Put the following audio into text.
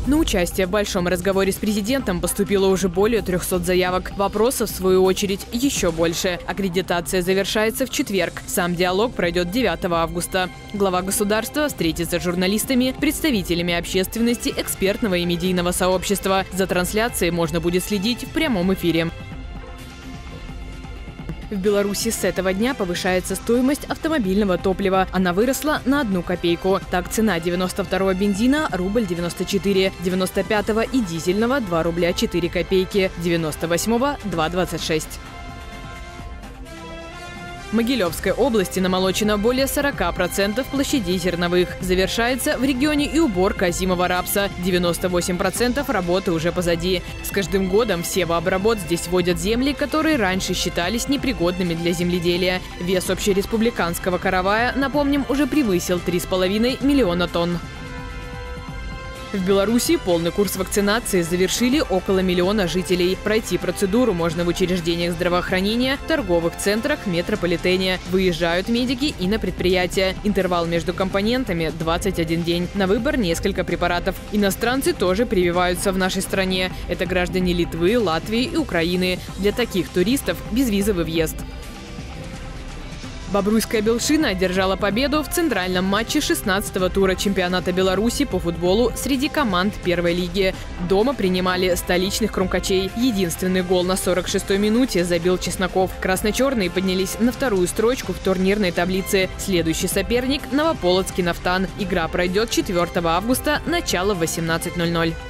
На участие в большом разговоре с президентом поступило уже более 300 заявок. Вопросов, в свою очередь, еще больше. Аккредитация завершается в четверг. Сам диалог пройдет 9 августа. Глава государства встретится с журналистами, представителями общественности, экспертного и медийного сообщества. За трансляцией можно будет следить в прямом эфире. В Беларуси с этого дня повышается стоимость автомобильного топлива. Она выросла на 1 копейку. Так, цена 92-го бензина – рубль 94, 95-го и дизельного – 2 рубля 4 копейки, 98-го – 2,26. В Могилевской области намолочено более 40% площадей зерновых. Завершается в регионе и уборка озимого рапса. 98% работы уже позади. С каждым годом в севооборот здесь вводят земли, которые раньше считались непригодными для земледелия. Вес общереспубликанского каравая, напомним, уже превысил 3,5 миллиона тонн. В Беларуси полный курс вакцинации завершили около миллиона жителей. Пройти процедуру можно в учреждениях здравоохранения, торговых центрах, метрополитене. Выезжают медики и на предприятия. Интервал между компонентами – 21 день. На выбор несколько препаратов. Иностранцы тоже прививаются в нашей стране. Это граждане Литвы, Латвии и Украины. Для таких туристов безвизовый въезд. Бобруйская Белшина одержала победу в центральном матче 16-го тура чемпионата Беларуси по футболу среди команд первой лиги. Дома принимали столичных крумкачей. Единственный гол на 46-й минуте забил Чесноков. Красно-черные поднялись на вторую строчку в турнирной таблице. Следующий соперник – Новополоцкий Нафтан. Игра пройдет 4 августа, начало в 18:00.